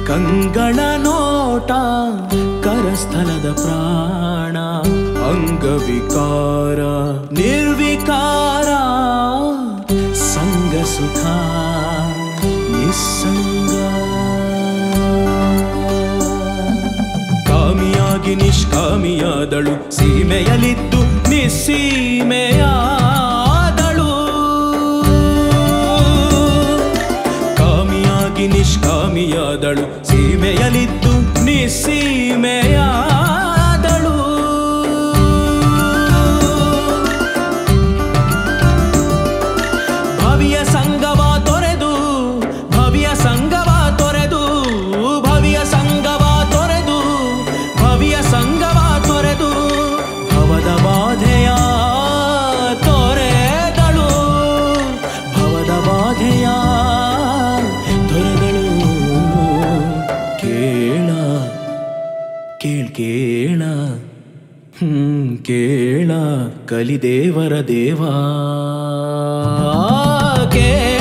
ಕಂಗಳ ನೋಟ ಕರಸ್ಥಲದ ಪ್ರಾಣ ಅಂಗವಿಕಾರ ನಿರ್ವಿಕಾರ ಸಂಗ ಸುಖ ನಿಸ್ಸಂಗ ಕಾಮಿಯಾಗಿ ನಿಷ್ಕಾಮಿಯಾದಳು ಸೀಮೆಯಲಿದ್ದು ನಿಸ್ಸೀಮೆಯಾದಳು ಕಾಮಿಯಾಗಿ ನಿಷ್ಕಾಮಿಯಾದಳು ಸೀಮೆಯಲಿದ್ದು ನಿಸ್ಸೀಮೆಯಾದಳು ಭವಿಯ ಸಂಗವ ತೊರೆದು ಭವಿಯ ಸಂಗವ ತೊರೆದು ಭವಿಯ ಸಂಗವ ತೊರೆದು ಭವಿಯ ಸಂಗವ ತೊರೆದು ಭವದ ಬಾಧೆಯ ತೊರೆದಳು ಭವದ ಬಾಧೆಯ ತೊರೆದಳು ಕೇಳ ಕೇಳ ಕೇಳ ಕಲಿದೇವರ ದೇವಾ ಕೇಳ